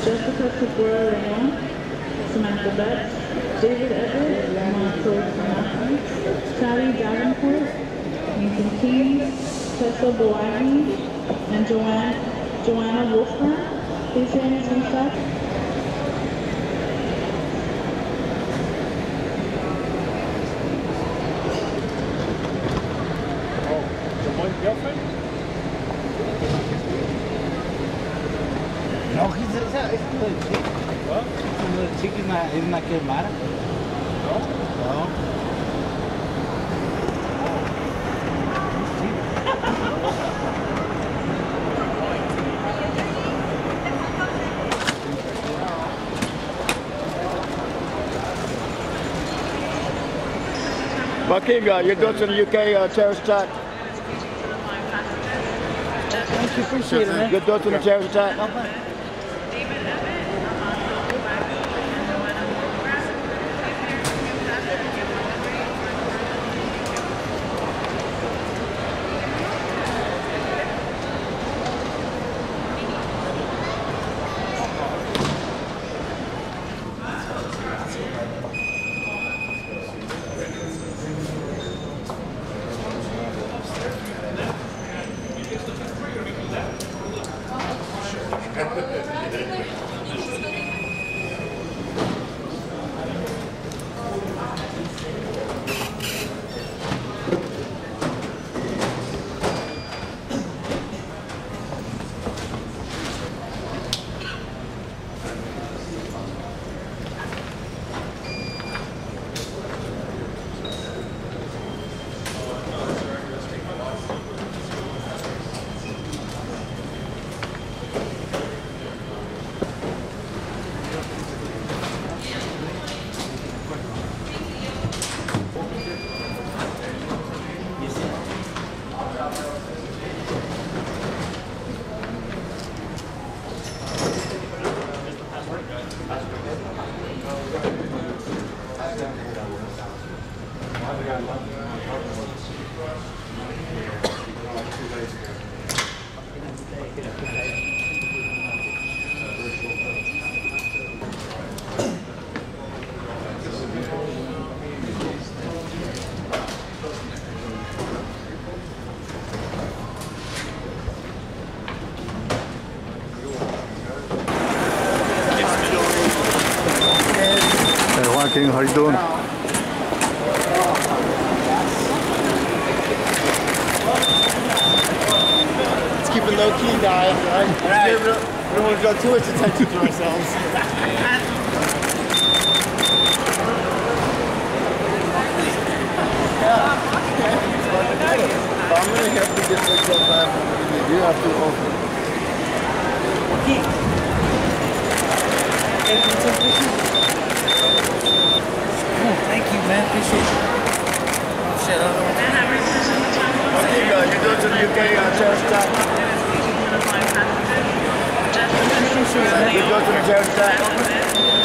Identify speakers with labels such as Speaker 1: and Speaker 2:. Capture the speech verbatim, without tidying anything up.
Speaker 1: Jessica Cabrera Raymond, Samantha Betts, David Everett, Montrose Martin, Sally Davenport, Nathan Keynes, Tessa Boagni, and Joanne, Joanna Wolfram. Please stand and stand back.
Speaker 2: Oh, your one girlfriend?
Speaker 3: No, he's a, it's a little chick.
Speaker 2: What?
Speaker 3: It's a little chick, it's not, it's not good, Mara.
Speaker 2: No?
Speaker 3: No.
Speaker 4: Joaquin, uh, you're going to the U K uh, terrorist attack.
Speaker 3: Thank you, appreciate it, man.
Speaker 4: You're going to the terrorist attack. Joaquin, how you doing?
Speaker 5: Let's keep it low key, guys. Right? Right. We don't, we don't want to draw too much attention to ourselves. Yeah. But I'm gonna have to get this up back. You have to open.
Speaker 3: Thank you, man. Appreciate it. Oh, shit, I don't know what to do.
Speaker 4: Joaquin, uh, you're going to the U K uh, terrorist attack. You're going to the terrorist attack.